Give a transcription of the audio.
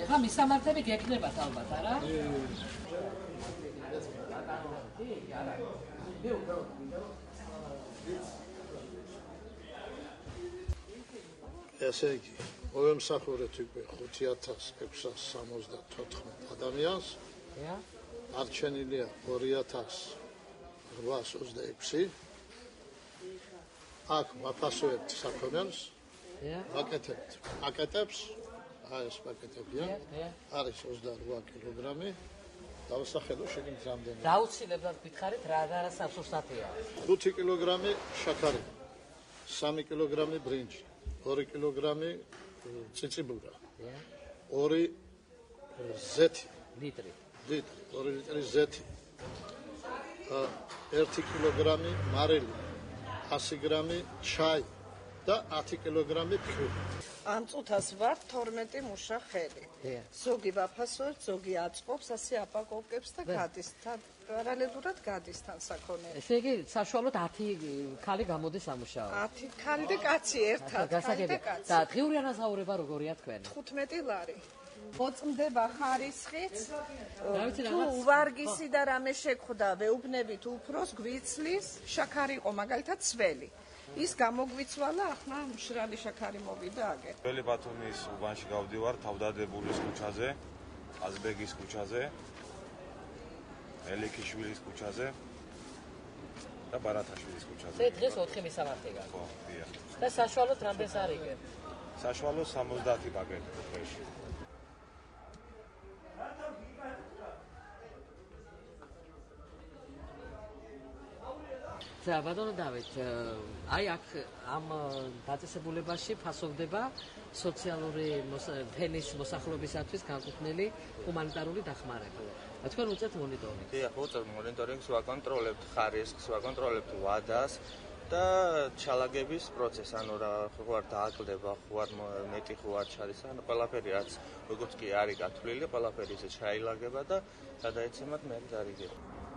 ხა მისამართები გეკნებათ ალბათ, არა? ესე იგი, მოვემსახურეთ უკვე 5664 ადამიანს. არჩენილია 2826. აქ ვაფასოებთ საქონელს. ვაკეთებთ პაკეტებს. აი ეს პაკეტებია. არის 28 კილოგრამი. დავსახელო შეგიძლიათ რამდენი. დაუცილებლად გითხარით რა სასურსათია. 5 კილოგრამი შაქარი. 3 კილოგრამი ბრინჯი. 2 კილოგრამი ციციბურა. 2 ზეთი. ლიტრი. 2 ლიტრი ზეთი. 1 კილოგრამი მარილი. 100 გრამი ჩაი და 10 კილოგრამი ფხვნილი. ამ წუთას ვარ 12 მუშა ხელი. ზოგი ვაფასოებ, ზოგი აწყობს, ასე აპაკოვკებს და გადის. პარალელურად გადის თან საქონელი. ესე იგი, საშუალოდ 10 ქალი გამოდის ამუშაო. 10 ქალი და კაცი ერთად. და დღიური ანაზღაურება როგორია თქვენი? 15 ლარი. მოწმდება ხარისხიც. დავიცი თუ ვარგისი და რამე შეხვდა, ვეუბნებით უფროს გვიცლის, შაქარი იყო მაგალითად ცველი. ის გამოგვიცვალა, ახლა მშრალი შაქარი მოვიდა აგერ. ველი ბათუმის უბანში გავდივარ თავდადებულის ქუჩაზე, აზბეგის ქუჩაზე, ელიქიშვილის ქუჩაზე და ბარათაშვილის ქუჩაზე. დღეს 4 მისამართი გაქვს. ხო, დიახ. და საშუალოდ რამდენს არიგებ? საშუალო 70 პაკეტი დღეში. და ბატონო დავით, აი აქ ამ დაწესებულებაში ფასოვდება სოციალური ფენის მოსახლეობისათვის განკუთვნილი ჰუმანიტარული დახმარება. თქვენ უწევთ მონიტორინგს. დიახ, უწევთ მონიტორინგს, ვაკონტროლებთ ხარისხს, ვაკონტროლებთ ვადას და ჩალაგების პროცესს, ანუ რა ხوار დააკლდება, ხوار მეტი ხوار ჩადის, ანუ ყველაფერი რაც როგორც კი არის გათვლილი, ყველაფერი ისე ჩაილაგება და გადაეცემათ მე დარიგება.